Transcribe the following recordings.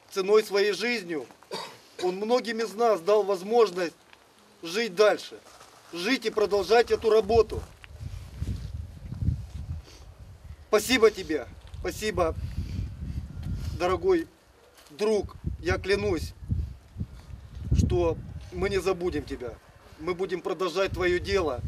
ценой своей жизнью, он многим из нас дал возможность жить дальше, жить и продолжать эту работу. Спасибо тебе, спасибо, дорогой друг, я клянусь, что мы не забудем тебя. Мы будем продолжать твое дело,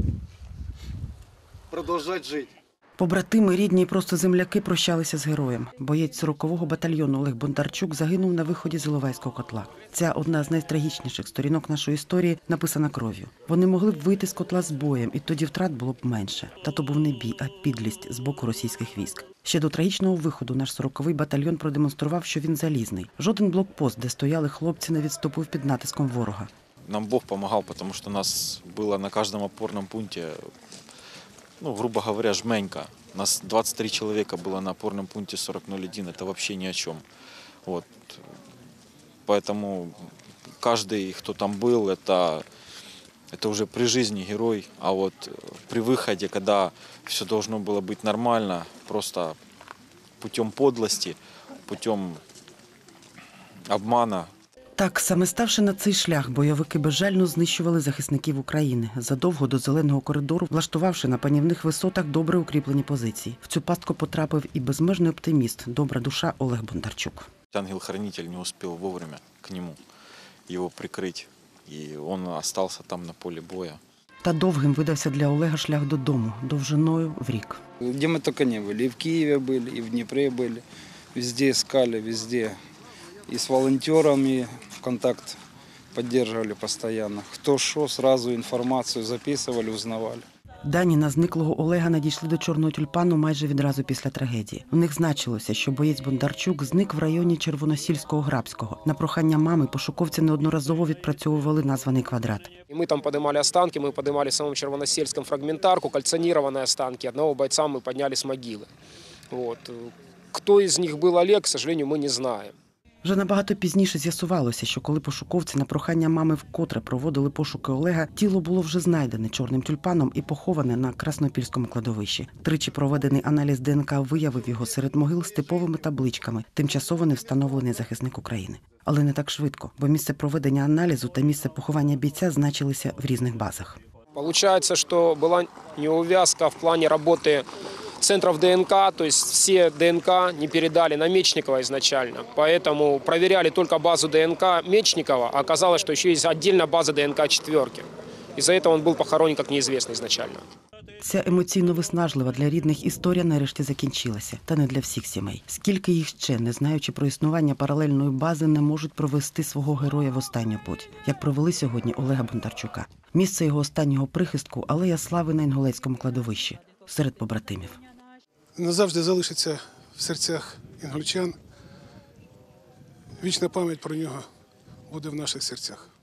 продолжать жить. Побратими, рідні і просто земляки прощалися з героєм. Боєць 40-го батальйону Олег Бондарчук загинув на виході з Іловайського котла. Ця одна з найтрагічніших сторінок нашої історії написана кров'ю. Вони могли б вийти з котла з боєм, і тоді втрат було б менше. Та то був не бій, а підлість з боку російських військ. Ще до трагічного виходу наш 40-й батальйон продемонстрував, що він залізний. Жоден блокпост, де стояли хлопці, не відступив під натиском ворога. Нам Бог помогал, потому что нас было на каждом опорном пункте, грубо говоря, жменька. Нас 23 человека было на опорном пункте 4001, это вообще ни о чем. Вот. Поэтому каждый, кто там был, это уже при жизни герой. А вот при выходе, когда все должно было быть нормально, просто путем подлости, путем обмана. Так, саме ставши на цей шлях, бойовики безжально знищували захисників України, задовго до зеленого коридору, влаштувавши на панівних висотах добре укріплені позиції. В цю пастку потрапив і безмежний оптиміст, добра душа Олег Бондарчук. Ангел-хранитель не успел вовремя к нему его прикрыть, и он остался там на поле боя. Та довгим видався для Олега шлях додому, довжиною в рік. Де ми тільки не були, і в Києві були, і в Дніпрі були, везде искали, везде. И с волонтерами контакт поддерживали постоянно. Кто что, сразу информацию записывали, узнавали. Дані на зниклого Олега надійшли до Чорного тюльпану майже відразу після трагедії. У них значилося, що боєць Бондарчук зник в районі Червоносільського Грабського. На прохання мами пошуковці неодноразово відпрацьовували названий квадрат. Мы там поднимали останки, мы поднимали в самом Червоносельском фрагментарку, кальцинированные останки. Одного бойца мы подняли с могилы. Вот. Кто из них был Олег, к сожалению, мы не знаем. Вже набагато пізніше з'ясувалося, що коли пошуковці на прохання мами вкотре проводили пошуки Олега, тіло було вже знайдене Чорним тюльпаном і поховане на Краснопільському кладовищі. Тричі проведений аналіз ДНК виявив його серед могил з типовими табличками, тимчасово не встановлений захисник України. Але не так швидко, бо місце проведення аналізу та місце поховання бійця значилися в різних базах. Получается, что была неувязка в плане работы центров ДНК, то есть все ДНК не передали на Мечникова изначально, поэтому проверяли только базу ДНК Мечникова, а оказалось, что еще есть отдельная база ДНК четверки. Из-за этого он был похоронен как неизвестный изначально. Ця емоційно виснажлива для рідних історія нарешті закінчилася. Та не для всіх сімей. Скільки їх ще, не знаючи про існування паралельної бази, не можуть провести свого героя в останню путь, як провели сьогодні Олега Бондарчука. Місце його останнього прихистку – Алея Слави на Інгулецькому кладовищі, серед побратимів. Назавжди залишиться в серцях інгульчан. Вічна пам'ять про нього буде в наших серцях.